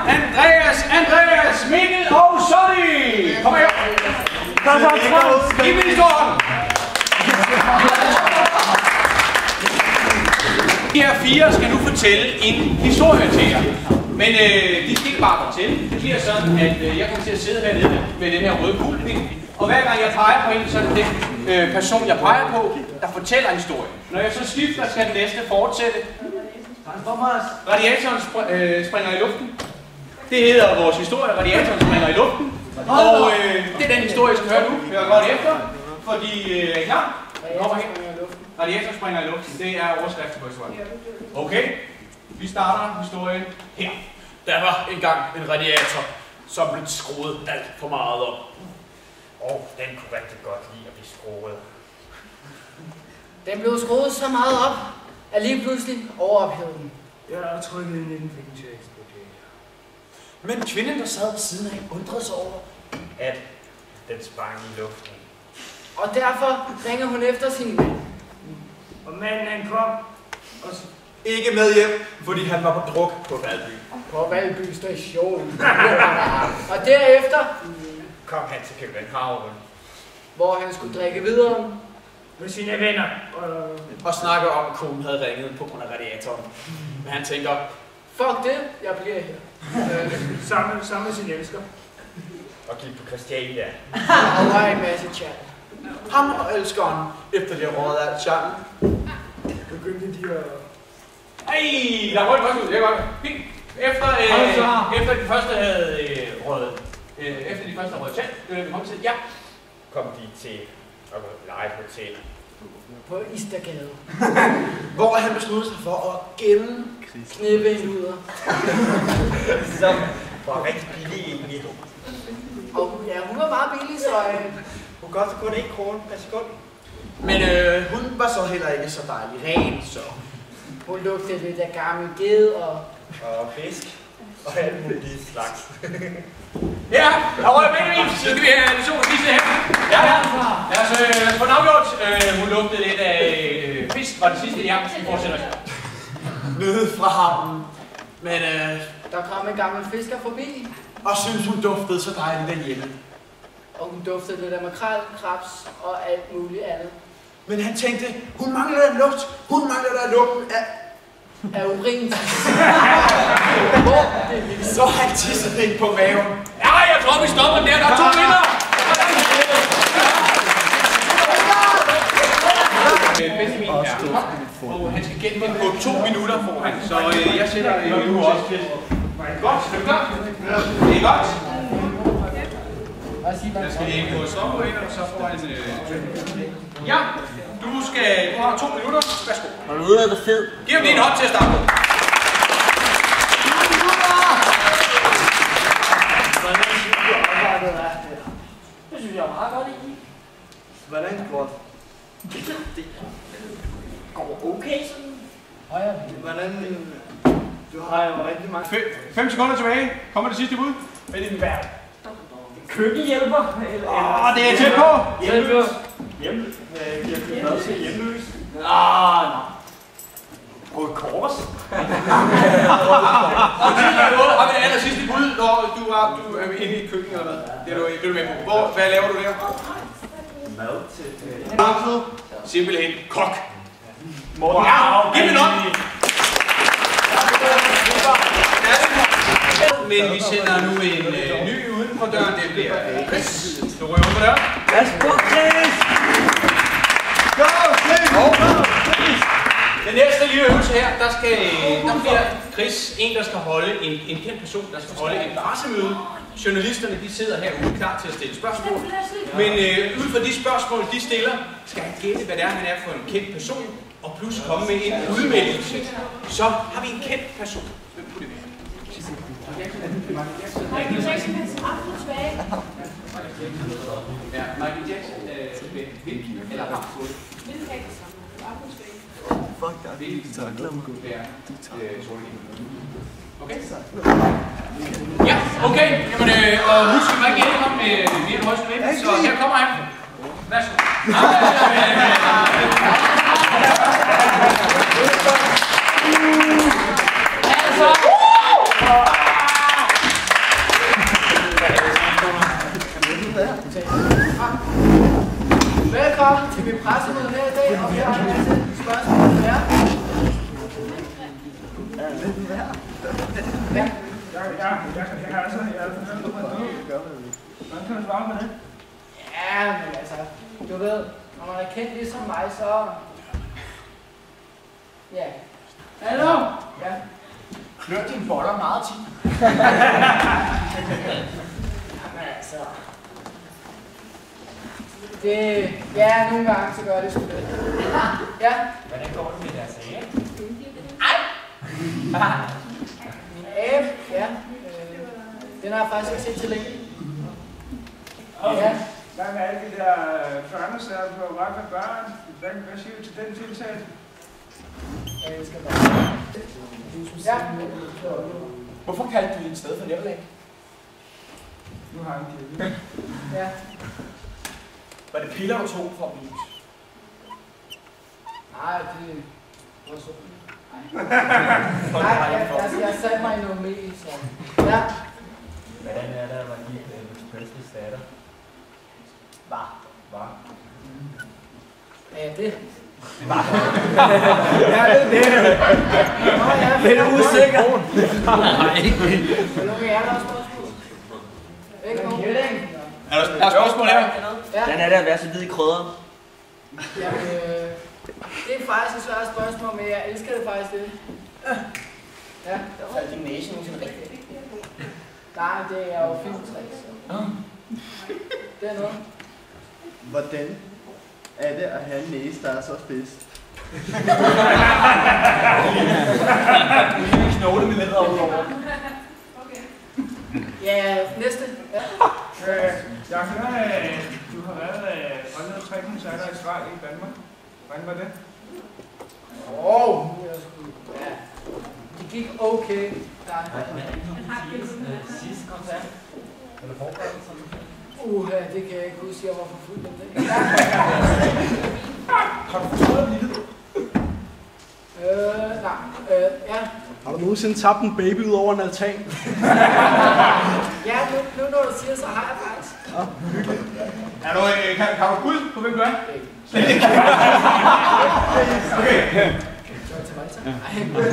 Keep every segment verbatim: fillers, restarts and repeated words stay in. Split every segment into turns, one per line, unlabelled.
Andreas, Andreas, Mikkel og Sonny! Kom her! Giv mig historien! De her fire skal nu fortælle en historie til jer. Men øh, de skal ikke bare fortælle. Det bliver sådan, at øh, jeg kommer til at sidde hernede med den her røde kuglepind. Og hver gang jeg peger på en, så er det den øh, person, jeg peger på, der fortæller historien. Når jeg så skifter, skal den næste fortsætte. Radiatoren spr øh, springer i luften. Det hedder vores historie. Radiatoren springer i luften. Og øh, det er den historie, I skal høre nu. Hør godt efter. Fordi øh, er I klar? Radiatoren springer i luften. Det er overskriften på historien. Okay. Vi starter historien her.
Der var engang en radiator, som blev skruet alt for meget op. Og den kunne rigtig godt lide at blive skruet.
Den blev skruet så meget op, at lige pludselig overophedede den.
Jeg har trykket ind i den fik til at eksplodere.
Men kvinden, der sad ved siden af, undrede sig over, at den sprang i luften.
Og derfor ringer hun efter sin mand.
Og manden han kom, og så...
Ikke med hjem, fordi han var på druk på Valby.
På Valby station. Og derefter
kom han til København,
hvor han skulle drikke videre
med sine venner. Og,
og snakke om, at konen havde ringet på grund af radiatoren. Men han tænker,
fuck det, jeg bliver her.
sammen, sammen med sin elsker.
Og gik på Christiania.
Og var en masse chat.
Ham og elskeren, efter de har rådet alt charmen,
begyndte de at...
Ej, der er rødt også ud, det er godt. Fint. Efter, øh, efter de første havde øh, røget, øh, efter de første havde røget chat, øh, kom til, ja.
Kom de til at lege på hotel.
På Istergade.
Hvor han besluttede sig for at gemme
knippe en luder.
Som var rigtig billig egentlig.
Og ja, hun var meget billig, så... Øh...
Hun godt så kun en krone per sekund. Men øh, hun var så heller ikke så dejlig ren, så...
Hun lugtede lidt af gammel ged og...
Og fisk. Og alt muligt slags.
Ja, der røg med en, så skal vi have en sol vise her. Ja, ja. Altså, på navngjort, øh, hun lugtede lidt af øh, fisk, var det sidste, ja, vi fortsætter.
Nede fra havnen. Men øh,
der kom en gammel fisker forbi.
Og synes hun duftede så dejligt derhjemme.
Og hun duftede lidt af makrel, krebs og alt muligt andet.
Men han tænkte, hun mangler der lugt. Hun mangler der lugten af...
af urin.
Så han tissede ind på maven.
Ja, jeg tror, vi stopper der. Der er to vinder. Benjamin her. Og han skal gætte den på to minutter foran. Så øh, jeg sætter øh, nu også til. Godt, er du klar? Det er godt. Jeg skal lige gå stoppe ind, og så får han... Øh... Ja, du skal... Du har to minutter. Værsgo.
Og nu er det fedt.
Giv ham lige en hånd til at starte på.
Det synes jeg er meget godt i.
Hvordan går det?
Det går okay sådan. Højre.
Hvordan... Du har jo rigtig mange...
Fem, fem sekunder tilbage. Kommer det sidste bud?
Hvad er din værd? Køkkenhjælper?
Åh, oh, det er tæt på!
Hjælpeløs. Hjælpeløs. Hjælpeløs. Hjælpeløs.
Ah, nej.
Røde Kors.
Og tiden er gået, og det aller sidste bud, når du er, du er inde i køkkenet eller hvad? Det er du, det er du med på. Hvor, hvad laver du der?
Mad til...
Marked. Simpelthen kok.
Wow!
Giv mig nok! Men vi sender nu en øh, ny uden for døren. Det bliver øh, Chris. Du ryger ud på døren.
Værsgo, Chris! Go, Chris!
Go, Chris! Den næste lille øvelse her, der, skal, der bliver Chris en, der skal holde en, en kendt person, der skal holde et pressemøde. Journalisterne, de sidder herude klar til at stille spørgsmål. Men øh, ud fra de spørgsmål, de stiller, skal han gætte, hvad det er, han er for en kendt person, og plus komme med en udmeldelse. Så har vi en kendt person. Hvem kunne det være?
Michael Jackson er aftenspage.
Ja, Michael Jackson er hvilken eller Ramsfod?
Hvilken aftenspage?
Fuck dig.
Hvilken
tak, lad mig gå.
Okay. Ja, okay. Jamen, øh, og husk, at man ikke ender med mere den højeste vind, så her kommer han. Værsgo. Altså!
Velkommen til mit pressemøde her i dag, og vi har en masse spørgsmål til jer.
Ja, ja, jeg kan altså, jeg er fornøjet på noget. Hvordan kan du svare med det?
Ja, men altså, du ved, når man er kendt ligesom mig, så... Ja. Hallo? Ja.
Klør dine boller meget tit.
Jamen altså... Det... Ja, nogle gange så gør det sgu det. Ja.
Hvordan går det med deres sager?
Ej! Min abe, ja. Øh, den har jeg faktisk ikke set til længe. Ja.
Hvad med alle de der børnesager på ret med børn? Hvad, hvad siger du til den tiltag?
Ja, det skal være. Ja.
Hvorfor kaldte du din sted for Neverland?
Nu har jeg en kæde.
Ja.
Var det piller, du tog for min?
Nej, det var så. Nej, jeg, jeg, jeg satte mig i noget mel, så... Ja.
Hvordan er der, var de Elvis Presleys datter?
Var.
Var?
Ja, det.
Det var.
Ja, det er det.
Nå, ja.
Det er usikker.
Nej. Vil nogen af jer, der har spørgsmål? Ikke nogen?
Er der, der er spørgsmål her?
Ja.
Hvordan er det at være så hvid i krydderen?
Jamen, øh, det er faktisk et svært spørgsmål, men jeg elsker det faktisk det. Ja.
Der faldt din næse nu sådan rigtigt.
Nej, det er jo filmtricks. Det er noget.
Hvordan er det at have en næse, der er så spids?
En knogle med læder over.
Ja, næste. Ja.
Øh, jeg hører, at du har været holdet tre koncerter i Sverige i Danmark. Hvordan var det?
Åh, oh, ja. Det gik okay. Der
Sidste koncert? Eller forberedelse?
Uha, det kan jeg ikke huske, jeg var for fuld den dag.
Har du forstået det lille?
Øh, nej. Øh, ja.
Har du nogensinde tabt en baby ud over en altan?
Ja, nu, nu når du siger, så har jeg faktisk.
Ja, hyggeligt.
Er du, øh, kan, kan du gå ud på, hvem du er?
Ikke.
Slet ikke. Okay.
Skal jeg til Malta? Nej.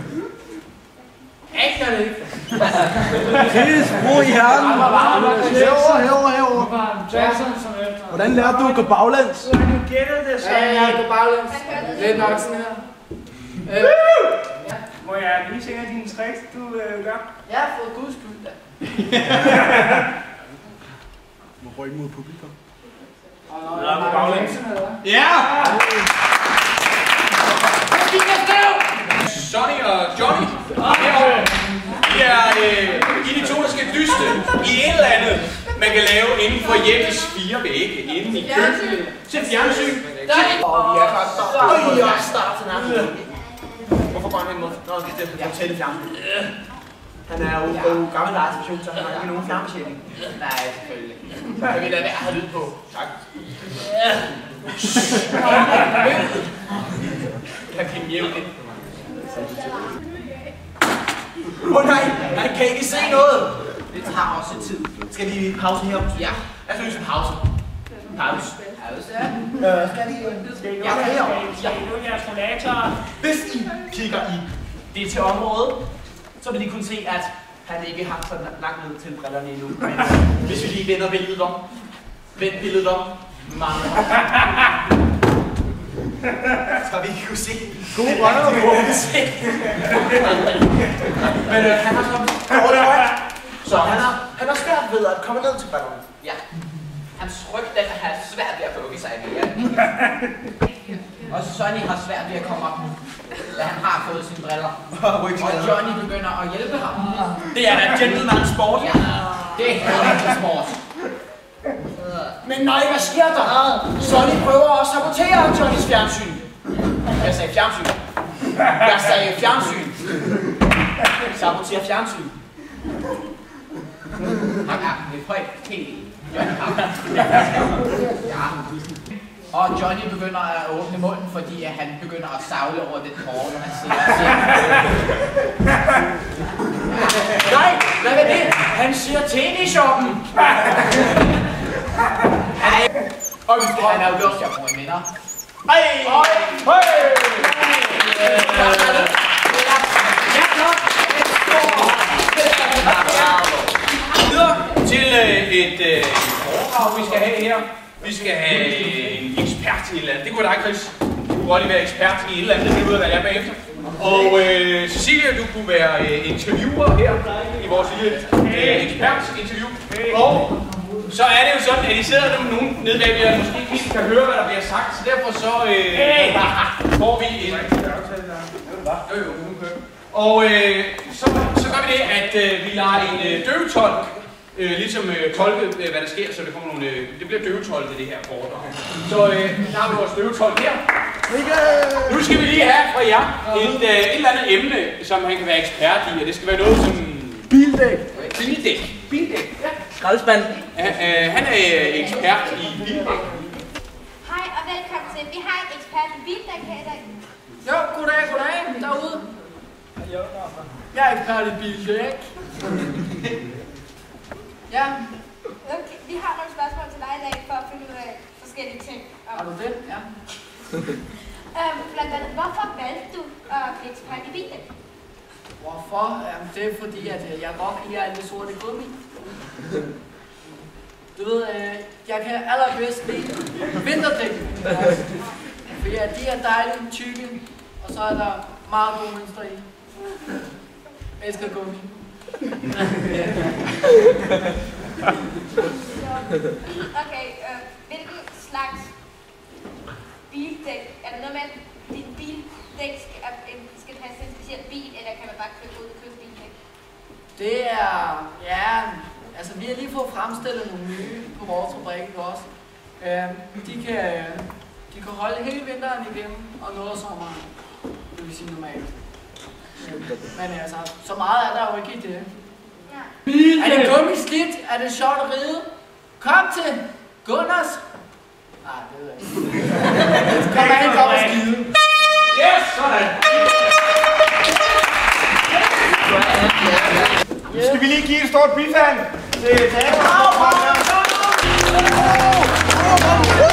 Ikke gør det ikke.
Chris, ro i hjernen. Herover, herover, herover.
Jackson som efter.
Hvordan lærte du at gå baglæns?
Du har nu gættet det, så.
Ja, jeg går baglæns. Lidt nok sådan her. Øh, ja.
Må jeg lige se af dine tricks, du øh, gør?
Jeg har fået guds skyld da.
Må rykke mod publikum.
Og når
Nå, på baglæns.
Ja! Sonny og Johnny herovre. De er øh, I de to, der skal dyste i et eller andet, man kan lave inden for hjemmets fire vægge, inde i køkkenet. Til fjernsyn.
Og vi er klar til start. Og vi er start til nærmest. Hvorfor går han ikke mod? Nå, det er den tætte fjernsyn. Han er jo ja. gammel artificial, så han har ikke nogen fjernbetjening.
Nej, selvfølgelig.
Jeg vil lade være at have lyd på. Tak. Jeg kan hjælpe lidt. Åh oh, nej, han kan ikke se noget. Det tager også tid. Skal vi pause her? Ja. Jeg synes en pause. Pause.
Pause, ja.
Øh, skal vi? Skal
I
jeg er herovre.
Skal I nu jeres rollator?
Hvis I kigger i det til området, så vil I kunne se, at han ikke har så langt ned til brillerne endnu. Men hvis vi lige vender billedet om. Vend billedet om. Mange. Så vi kunne se.
God røv!
Men øh, han har så dårligt øje. Så han har, han har svært ved at komme ned til brillerne.
Ja. Hans ryg, den har svært ved at bukke sig mere. Og Sonny har svært ved at komme op nu, da han har fået sine briller. Og Johnny begynder at hjælpe ham.
Det er da gentleman sport.
Ja, det er helt sport.
Men nej, hvad sker der? Sonny prøver at sabotere Johnnys fjernsyn. Jeg sagde fjernsyn. Jeg sagde fjernsyn. Sabotere fjernsyn.
Han er lidt højt helt i. Johnny har. Ja. Og Johnny begynder at åbne munden, fordi han begynder at savle over den hårde, han sidder og ser.
Nej, hvad er det? Han siger T V-shoppen. Og vi skal
Han
have
er jo gjort, jeg får en vinder.
Ej!
Videre til øh, et øh, foredrag, vi skal have her. Vi skal have øh, en ekspert i et eller andet. Det kunne dig, Chris. Du kunne godt lige være ekspert i et eller andet, det finder ud af, hvad jeg er bagefter. Og øh, Cecilia, du kunne være øh, interviewer her i vores lille øh, ekspertinterview. Og så er det jo sådan, at I sidder der med nogen nede bagved, og måske ikke helt kan høre, hvad der bliver sagt. Så derfor så øh, får vi en... Jo, jo, hun kører. Og øh, så, så gør vi det, at øh, vi lader en øh, døvetolk øh, ligesom øh, tolke, øh, hvad der sker, så det kommer nogle... Øh, det bliver døvetolket, det her foredrag. Så øh, der har vi vores døvetolk her. Nu skal vi lige have fra jer et, øh, et eller andet emne, som han kan være ekspert i, og det skal være noget som...
Bildæk.
Bildæk. Bildæk, ja.
Skraldespand.
Uh, uh, han er øh, ekspert i bildæk.
Hej og velkommen til. Vi har en ekspert i bildæk her i dag.
Jo, goddag, goddag derude. Jeg er ekspert i bildæk. Ja,
Okay, vi har nogle spørgsmål til dig i dag for at finde ud af forskellige ting.
har du det? Ja.
Øhm, blandt andet, hvorfor valgte du at blive ekspert i bildæk?
Hvorfor? Jamen, det er fordi, at jeg godt kan lide alt det sorte gummi. Du ved, øh, jeg kan allerbedst lide vinterdæk. Fordi at de er dejligt tykke, og så er der meget gode mønstre i. Jeg elsker gummi.
Okay, øh, hvilken slags bildæk? Er der noget med, at din bildæk skal, skal passe til en speciel bil, eller kan man bare købe ud og købe bildæk?
Det er, ja, altså vi har lige fået fremstillet nogle nye på vores fabrik også. Øh, de, kan, de kan holde hele vinteren igennem, og noget af sommeren, det vil sige normalt. Men altså, så meget er der jo ikke i det.
Ja.
Er det gummiskidt? Er det sjovt at ride? Kom til Gunners! Nej, det ved jeg ikke. Kom an, kom og skide.
Yes, sådan!
Skal vi lige give et stort bifald til damen?